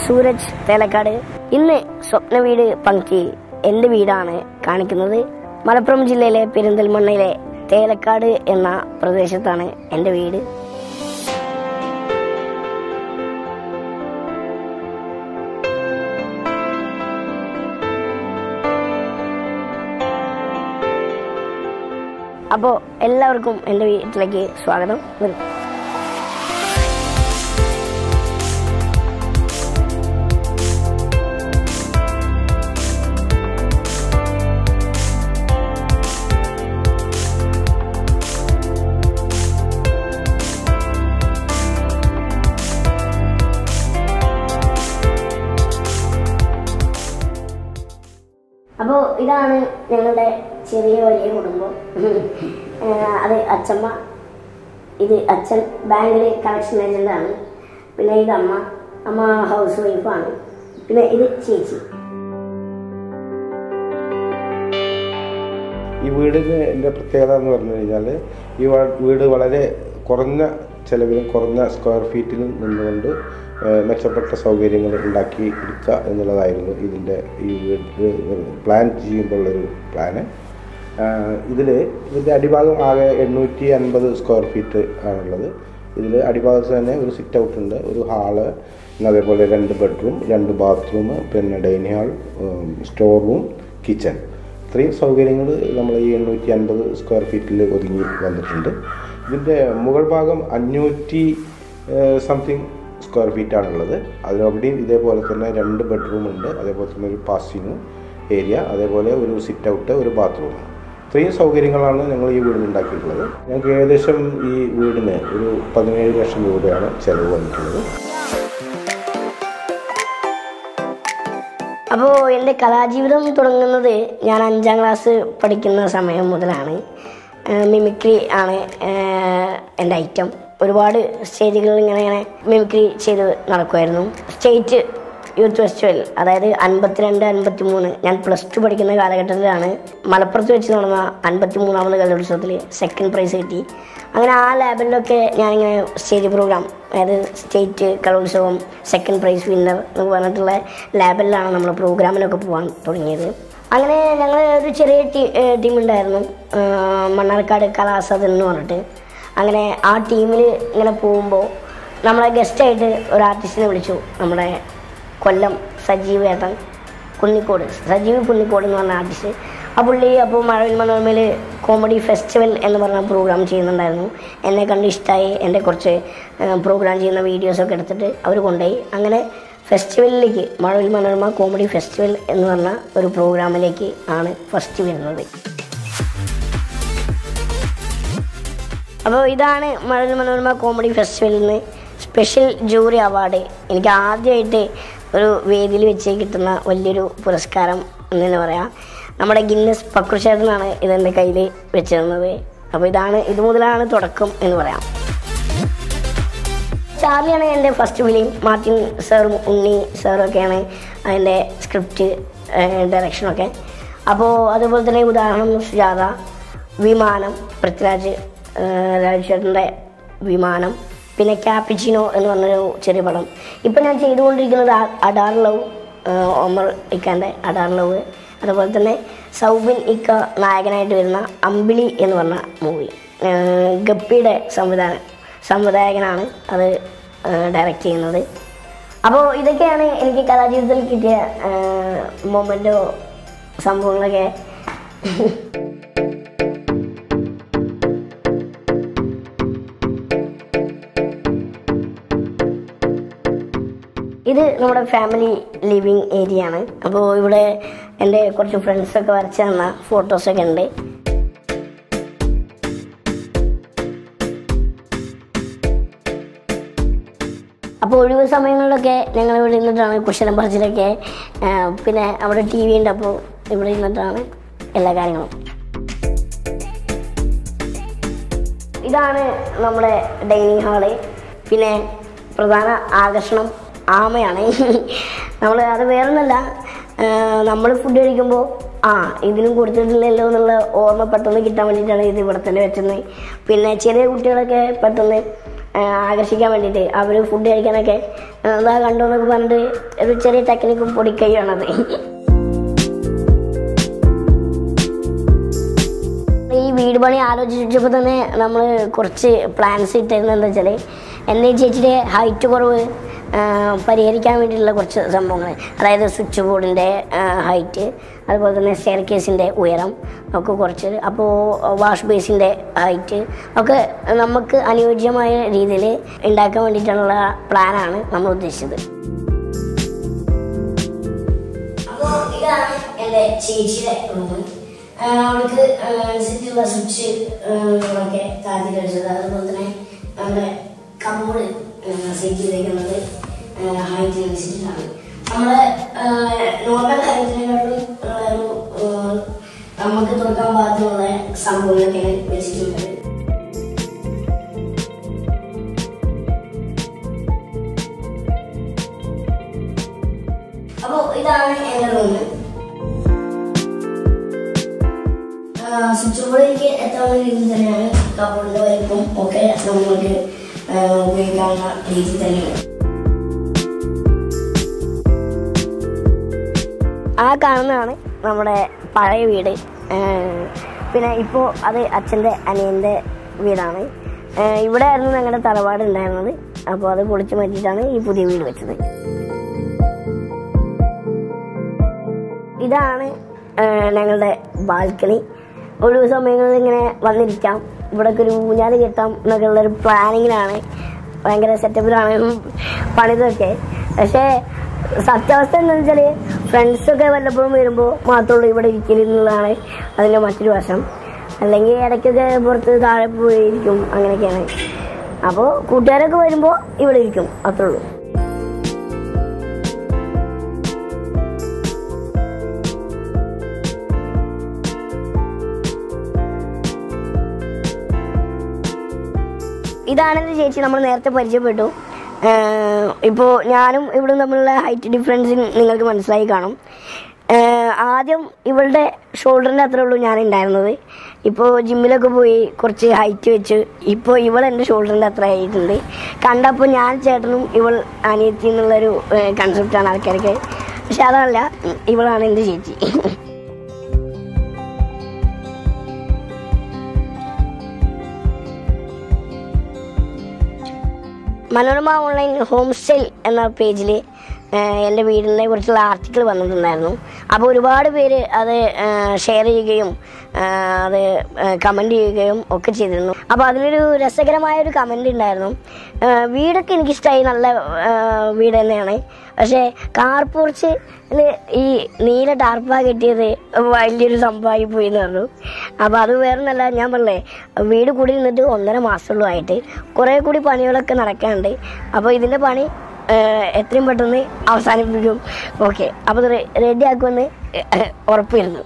സൂരജ് തേലക്കാട്. ഇന്ന് സ്വപ്ന വീട് പങ്ക്തിയിൽ എൻ്റെ വീടാണ് കാണിക്കുന്നത്. മലപ്പുറം ജില്ലയിലെ പെരിന്തൽമണ്ണയിലെ തേലക്കാട് എന്ന പ്രദേശത്താണ് എൻ്റെ വീട്. അപ്പോൾ എല്ലാവർക്കും എൻ്റെ വീട്ടിലേക്ക് സ്വാഗതം. അപ്പോൾ ഇതാണ് ഞങ്ങളുടെ ചെറിയ വലിയ കുടുംബം. അത് അച്ഛമ്മ, ഇത് അച്ഛൻ ബാങ്കിൽ കളക്ഷൻ ഏജൻ്റാണ്. പിന്നെ ഇത് അമ്മ ഹൗസ് വൈഫാണ്. പിന്നെ ഇത് ചേച്ചി. ഈ വീടിന് എൻ്റെ പ്രത്യേകത എന്ന് പറഞ്ഞു കഴിഞ്ഞാൽ ഈ വീട് വളരെ കുറഞ്ഞ ചിലവിലും കുറഞ്ഞ സ്ക്വയർ ഫീറ്റിലും നിന്നുകൊണ്ട് മെച്ചപ്പെട്ട സൗകര്യങ്ങൾ ഉണ്ടാക്കി എടുക്കുക എന്നുള്ളതായിരുന്നു ഇതിൻ്റെ ഈ വീട് പ്ലാൻ ചെയ്യുമ്പോഴുള്ളൊരു പ്ലാന്. ഇതിൻ്റെ അടിഭാഗം ആകെ 850 സ്ക്വയർ ഫീറ്റ് ആണുള്ളത്. ഇതിൽ അടിഭാഗത്ത് തന്നെ ഒരു സിറ്റ് ഔട്ട് ഉണ്ട്, ഒരു ഹാള്, അതേപോലെ 2 ബെഡ്റൂം, 2 ബാത്റൂം, പിന്നെ dining hall, store room, kitchen. ഇത്രയും സൗകര്യങ്ങൾ നമ്മൾ ഈ 850 സ്ക്വയർ ഫീറ്റിൽ ഒതുങ്ങി വന്നിട്ടുണ്ട്. ഇതിൻ്റെ മുകൾ ഭാഗം 500 സംതിങ് സ്ക്വയർ ഫീറ്റാണുള്ളത്. അതിനവിടെയും ഇതേപോലെ തന്നെ 2 ബെഡ്റൂം ഉണ്ട്, അതേപോലെ തന്നെ ഒരു പാസിംഗ് ഏരിയ, അതേപോലെ ഒരു സിറ്റ് ഔട്ട്, ഒരു ബാത്റൂം. ഇത്രയും സൗകര്യങ്ങളാണ് ഞങ്ങൾ ഈ വീടിന് ഉണ്ടാക്കിയിട്ടുള്ളത്. ഞങ്ങൾക്ക് ഏകദേശം ഈ വീടിന് ഒരു 17 ലക്ഷം രൂപയാണ് ചിലവ് വന്നിട്ടുള്ളത്. അപ്പോൾ എൻ്റെ കലാജീവിതം തുടങ്ങുന്നത് ഞാൻ 5ാം ക്ലാസ് പഠിക്കുന്ന സമയം മുതലാണ്. മിമിക്രി ആണ് എൻ്റെ ഐറ്റം. ഒരുപാട് സ്റ്റേജുകളിൽ ഇങ്ങനെ മിമിക്രി ചെയ്ത് നടക്കുമായിരുന്നു. സ്റ്റേറ്റ് യൂത്ത് ഫെസ്റ്റിവൽ, അതായത് 52-53, ഞാൻ +2 പഠിക്കുന്ന കാലഘട്ടത്തിലാണ് മലപ്പുറത്ത് വെച്ച് നടന്ന 53ാമത് കലോത്സവത്തിൽ 2nd പ്രൈസ് കിട്ടി. അങ്ങനെ ആ ലെവലിലൊക്കെ ഞാനിങ്ങനെ സ്റ്റേജ് പ്രോഗ്രാം, അതായത് സ്റ്റേറ്റ് കലോത്സവം 2nd പ്രൈസ് വിന്നർ എന്ന് പറഞ്ഞിട്ടുള്ള ലെവലിലാണ് നമ്മൾ പ്രോഗ്രാമിനൊക്കെ പോകാൻ തുടങ്ങിയത്. അങ്ങനെ ഞങ്ങൾ ഒരു ചെറിയ ടീമുണ്ടായിരുന്നു, മണ്ണാർക്കാട് കലാസദൻ എന്ന് പറഞ്ഞിട്ട്. അങ്ങനെ ആ ടീമിൽ ഇങ്ങനെ പോകുമ്പോൾ നമ്മളെ ഗസ്റ്റായിട്ട് ഒരു ആർട്ടിസ്റ്റിനെ വിളിച്ചു, നമ്മുടെ കൊല്ലം സജീവ് കുന്നിക്കോട് എന്ന് പറഞ്ഞ ആർട്ടിസ്റ്റ്. ആ പുള്ളി അപ്പോൾ മഴവിൽ മനോരമയിൽ കോമഡി ഫെസ്റ്റിവൽ എന്ന് പറഞ്ഞ പ്രോഗ്രാം ചെയ്യുന്നുണ്ടായിരുന്നു. എന്നെ കണ്ട് ഇഷ്ടമായി. എൻ്റെ കുറച്ച് പ്രോഗ്രാം ചെയ്യുന്ന വീഡിയോസൊക്കെ എടുത്തിട്ട് അവർ കൊണ്ടുപോയി. അങ്ങനെ ഫെസ്റ്റിവലിലേക്ക്, മഴവിൽ മനോരമ കോമഡി ഫെസ്റ്റിവൽ എന്ന് പറഞ്ഞ ഒരു പ്രോഗ്രാമിലേക്ക് ആണ് ഫസ്റ്റ് വരുന്നത്. അപ്പോൾ ഇതാണ് മഴവിൽ മനോരമ കോമഡി ഫെസ്റ്റിവലിൽ നിന്ന് സ്പെഷ്യൽ ജൂറി അവാർഡ്. എനിക്ക് ആദ്യമായിട്ട് ഒരു വേദിയിൽ വെച്ച് കിട്ടുന്ന വലിയൊരു പുരസ്കാരം എന്ന് തന്നെ പറയാം. നമ്മുടെ ഗിന്നസ് പക്രുശേട്ടനാണ് ഇതെൻ്റെ കയ്യിൽ വെച്ചിരുന്നത്. അപ്പോൾ ഇത് മുതലാണ് തുടക്കം എന്ന് പറയാം. ചാർലിയാണ് എൻ്റെ ഫസ്റ്റ് ഫിലിം. മാർട്ടിൻ സാറും ഉണ്ണി സാറൊക്കെയാണ് അതിൻ്റെ സ്ക്രിപ്റ്റ് ഡയറക്ഷനൊക്കെ. അപ്പോൾ അതുപോലെ തന്നെ ഉദാഹരണം സുജാത, വിമാനം, പൃഥ്വിരാജ് രാജേഷേട്ടൻ്റെ വിമാനം, പിന്നെ ക്യാപ്പിച്ചിനോ എന്ന് പറഞ്ഞൊരു ചെറിയ പടം. ഇപ്പം ഞാൻ ചെയ്തുകൊണ്ടിരിക്കുന്നത് അഡാർ ലവ്, ഒമർ ഇക്കാൻ്റെ അഡാർ ലവ്. അതുപോലെ തന്നെ സൗബിൻ ഇക്ക നായകനായിട്ട് വരുന്ന അമ്പിളി എന്ന് പറഞ്ഞ മൂവി. ഗപ്പിയുടെ സംവിധായകനാണ് അത് ഡയറക്റ്റ് ചെയ്യുന്നത്. അപ്പോൾ ഇതൊക്കെയാണ് എനിക്ക് കലാജീവിതത്തിൽ കിട്ടിയ മൊമെൻറ്റോ സംഭവങ്ങളൊക്കെ. ഇത് നമ്മുടെ ഫാമിലി ലിവിങ് ഏരിയ ആണ്. അപ്പോൾ ഇവിടെ എൻ്റെ കുറച്ച് ഫ്രണ്ട്സൊക്കെ വരച്ച് തന്ന ഫോട്ടോസൊക്കെ ഉണ്ട്. അപ്പോൾ ഒഴിവ് സമയങ്ങളിലൊക്കെ ഞങ്ങൾ ഇവിടെ ഇരുന്നിട്ടാണ് കുശലം പറച്ചിലൊക്കെ. പിന്നെ അവിടെ TV ഉണ്ട്, അപ്പോൾ ഇവിടെ ഇരുന്നിട്ടാണ് എല്ലാ കാര്യങ്ങളും. ഇതാണ് നമ്മുടെ ഡൈനിങ് ഹാള്. പിന്നെ പ്രധാന ആകർഷണം ആമയാണ്. അത് വേറൊന്നുമല്ല, നമ്മൾ ഫുഡ് കഴിക്കുമ്പോൾ ഇതിനും കൊടുത്തിട്ടില്ലല്ലോ എന്നുള്ള ഓർമ്മ പെട്ടെന്ന് കിട്ടാൻ വേണ്ടിയിട്ടാണ് ഇത് ഇവിടെ തന്നെ വെച്ചത്. പിന്നെ ചെറിയ കുട്ടികളൊക്കെ പെട്ടെന്ന് ആകർഷിക്കാൻ വേണ്ടിയിട്ട് അവർ ഫുഡ് കഴിക്കാനൊക്കെ അതാ കണ്ടു എന്നൊക്കെ പറഞ്ഞിട്ട് ഒരു ചെറിയ ടെക്നിക്കും പൊടിക്കൈയാണത്. ഈ വീട് പണി ആലോചിച്ചപ്പോൾ തന്നെ നമ്മൾ കുറച്ച് പ്ലാൻസ് ഇട്ടിരുന്നത് എന്താ വെച്ചാൽ എൻ്റെ ചേച്ചിയുടെ ഹൈറ്റ് കുറവ് പരിഹരിക്കാൻ വേണ്ടിയിട്ടുള്ള കുറച്ച് സംഭവങ്ങൾ, അതായത് സ്വിച്ച് ബോർഡിൻ്റെ ഹൈറ്റ്, അതുപോലെ തന്നെ സ്റ്റെയർ കേസിൻ്റെ ഉയരം ഒക്കെ കുറച്ച്, അപ്പോൾ വാഷ് ബേസിൻ്റെ ഹൈറ്റ് ഒക്കെ നമുക്ക് അനുയോജ്യമായ രീതിയിൽ ഉണ്ടാക്കാൻ വേണ്ടിയിട്ടുള്ള പ്ലാനാണ് നമ്മൾ ഉദ്ദേശിച്ചത്. അപ്പോൾ ഇതാണ് എൻ്റെ ചേച്ചിയുടെ റൂം. അവൾക്ക് അനുസരിച്ചുള്ള സ്വിച്ച് ഒക്കെ താഴ്ത്തി കഴിച്ചത്, അതുപോലെ തന്നെ നമ്മുടെ കബോർഡ് സെറ്റ് ചെയ്തേക്കുന്നത് ഹൈറ്റിനനുസരിച്ചിട്ടാണ്. നമ്മുടെ നോർമൽ ഹൈറ്റിനെക്കാട്ടും നമുക്ക് തുറക്കാൻ പാകത്തിനുള്ള സംഭവങ്ങളൊക്കെയാണ് വെച്ചിട്ടുള്ളത്. അപ്പോൾ ഇതാണ് എൻ്റെ റൂം. സ്വിച്ച് ബോർഡിലേക്ക് എത്താവുന്ന രീതിയിൽ തന്നെയാണ് കബോർഡിൻ്റെ വലിപ്പം ഒക്കെ നമ്മൾക്ക് ഉപയോഗിക്കാവുന്ന രീതിയിൽ തന്നെയാണ്. ആ കാണുന്നതാണ് നമ്മുടെ പഴയ വീട്. പിന്നെ ഇപ്പോൾ അത് അച്ഛൻ്റെ അനിയൻ്റെ വീടാണ്. ഇവിടെ ആയിരുന്നു ഞങ്ങളുടെ തറവാട് ഉണ്ടായിരുന്നത്. അപ്പോൾ അത് പൊളിച്ചു മാറ്റിയിട്ടാണ് ഈ പുതിയ വീട് വെച്ചത്. ഇതാണ് ഞങ്ങളുടെ ബാൽക്കണി. ഒഴിവ് സമയങ്ങളിൽ ഇങ്ങനെ വന്നിരിക്കാം, ഇവിടേക്ക് ഒരു ഊഞ്ഞാല് കെട്ടാം എന്നൊക്കെ ഉള്ളൊരു പ്ലാനിങ്ങിലാണ്. ഭയങ്കര സെറ്റപ്പിലാണ് പണിതൊക്കെ. പക്ഷേ സത്യാവസ്ഥ എന്താണെന്ന് വെച്ചാൽ ഫ്രണ്ട്സൊക്കെ വല്ലപ്പോഴും വരുമ്പോൾ മാത്രമുള്ളൂ ഇവിടെ ഇരിക്കലെന്നുള്ളതാണ് അതിൻ്റെ മറ്റൊരു വശം. അല്ലെങ്കിൽ ഇടയ്ക്കൊക്കെ പുറത്ത് താഴെ പോയിരിക്കും, അങ്ങനെയൊക്കെയാണ്. അപ്പോൾ കൂട്ടുകാരൊക്കെ വരുമ്പോൾ ഇവിടെ ഇരിക്കും, അത്രേ ഉള്ളൂ. ഇതാണെന്ന് ചേച്ചി നമ്മൾ നേരത്തെ പരിചയപ്പെട്ടു. ഇപ്പോൾ ഞാനും ഇവിടെ തമ്മിലുള്ള ഹൈറ്റ് ഡിഫറൻസ് നിങ്ങൾക്ക് മനസ്സിലായി കാണും. ആദ്യം ഇവളുടെ ഷോൾഡറിൻ്റെ അത്രേ ഉള്ളൂ ഞാൻ ഉണ്ടായിരുന്നത്. ഇപ്പോൾ ജിമ്മിലൊക്കെ പോയി കുറച്ച് ഹൈറ്റ് വെച്ച് ഇപ്പോൾ ഇവൾ എൻ്റെ ഷോൾഡറിൻ്റെ അത്ര ആയിട്ടുണ്ട്. കണ്ടപ്പോൾ ഞാൻ ചേട്ടനും ഇവൾ അനിയത്തി എന്നുള്ളൊരു കൺസെപ്റ്റാണ് ആൾക്കാർക്ക്. പക്ഷെ അതല്ല, ഇവളാണ് എൻ്റെ ചേച്ചി. മനോരമ ഓൺലൈൻ ഹോം സ്റ്റൈൽ എന്ന പേജിൽ എൻ്റെ വീടിനെ കുറിച്ചുള്ള ആർട്ടിക്കിൾ വന്നിട്ടുണ്ടായിരുന്നു. അപ്പോൾ ഒരുപാട് പേര് അത് ഷെയർ ചെയ്യുകയും അത് കമൻറ്റ് ചെയ്യുകയും ഒക്കെ ചെയ്തിരുന്നു. അപ്പോൾ അതിലൊരു രസകരമായൊരു കമൻറ്റ് ഉണ്ടായിരുന്നു. വീടൊക്കെ എനിക്കിഷ്ടമായി, നല്ല വീട് തന്നെയാണ്. പക്ഷേ കാർ പോർച്ചിൽ ഈ നീല ടാർപ്പ കെട്ടിയത് വലിയൊരു സംഭവമായി പോയി എന്ന് പറഞ്ഞു. അപ്പോൾ അത് വേറെ നല്ല, ഞാൻ പറഞ്ഞേ വീട് കൂടി നിന്നിട്ട് 1.5 മാസമുള്ളൂ ആയിട്ട്. കുറേ കൂടി പണികളൊക്കെ നടക്കാനുണ്ട്. അപ്പോൾ ഇതിൻ്റെ പണി എത്രയും പെട്ടെന്ന് അവസാനിപ്പിക്കും. ഓക്കെ, അപ്പോൾ ഇത് റെഡിയാക്കുമെന്ന് ഉറപ്പിരുന്നു.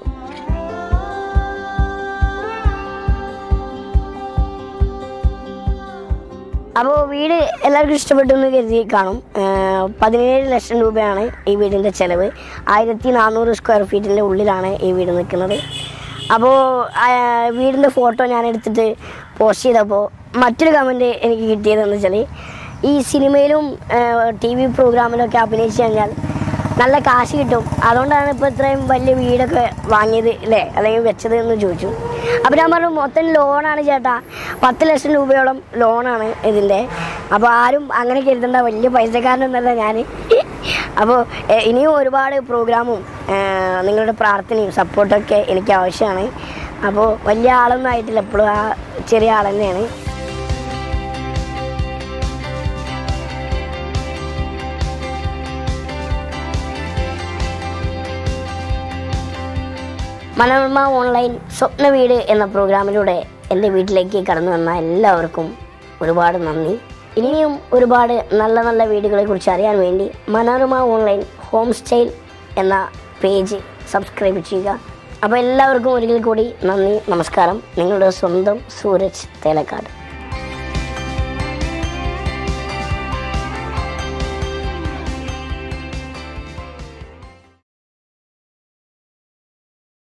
അപ്പോൾ വീട് എല്ലാവർക്കും ഇഷ്ടപ്പെട്ടു എന്ന് കരുതി കാണും. 17 ലക്ഷം രൂപയാണ് ഈ വീടിൻ്റെ ചിലവ്. 1400 സ്ക്വയർ ഫീറ്റിൻ്റെ ഉള്ളിലാണ് ഈ വീട് നിൽക്കുന്നത്. അപ്പോൾ വീടിൻ്റെ ഫോട്ടോ ഞാൻ എടുത്തിട്ട് പോസ്റ്റ് ചെയ്തപ്പോൾ മറ്റൊരു കമൻറ്റ് എനിക്ക് കിട്ടിയതെന്ന് വെച്ചാൽ, ഈ സിനിമയിലും TV പ്രോഗ്രാമിലൊക്കെ അഭിനയിച്ച് കഴിഞ്ഞാൽ നല്ല കാശ് കിട്ടും, അതുകൊണ്ടാണ് ഇപ്പോൾ ഇത്രയും വലിയ വീടൊക്കെ വാങ്ങിയത് അല്ലേ, അല്ലെങ്കിൽ വെച്ചത് എന്ന് ചോദിച്ചു. അപ്പോൾ ഞാൻ പറഞ്ഞു മൊത്തം ലോണാണ് ചേട്ടാ, 10 ലക്ഷം രൂപയോളം ലോണാണ് ഇതിൻ്റെ. അപ്പോൾ ആരും അങ്ങനെ കരുതണ്ട, വലിയ പൈസക്കാരനൊന്നല്ല ഞാൻ. അപ്പോൾ ഇനിയും ഒരുപാട് പ്രോഗ്രാമും നിങ്ങളുടെ പ്രാർത്ഥനയും സപ്പോർട്ടൊക്കെ എനിക്ക് ആവശ്യമാണ്. അപ്പോൾ വലിയ ആളൊന്നും ആയിട്ടില്ല, എപ്പോഴും ആ ചെറിയ ആൾ തന്നെയാണ്. മനോരമ ഓൺലൈൻ സ്വപ്ന വീട് എന്ന പ്രോഗ്രാമിലൂടെ എൻ്റെ വീട്ടിലേക്ക് കടന്നു വന്ന എല്ലാവർക്കും ഒരുപാട് നന്ദി. ഇനിയും ഒരുപാട് നല്ല നല്ല വീടുകളെ കുറിച്ച് അറിയാൻ വേണ്ടി മനോരമ ഓൺലൈൻ ഹോം സ്റ്റൈൽ എന്ന പേജ് സബ്സ്ക്രൈബ് ചെയ്യുക. അപ്പോൾ എല്ലാവർക്കും ഒരിക്കൽ കൂടി നന്ദി, നമസ്കാരം. നിങ്ങളുടെ സ്വന്തം സൂരജ് തേലക്കാട്.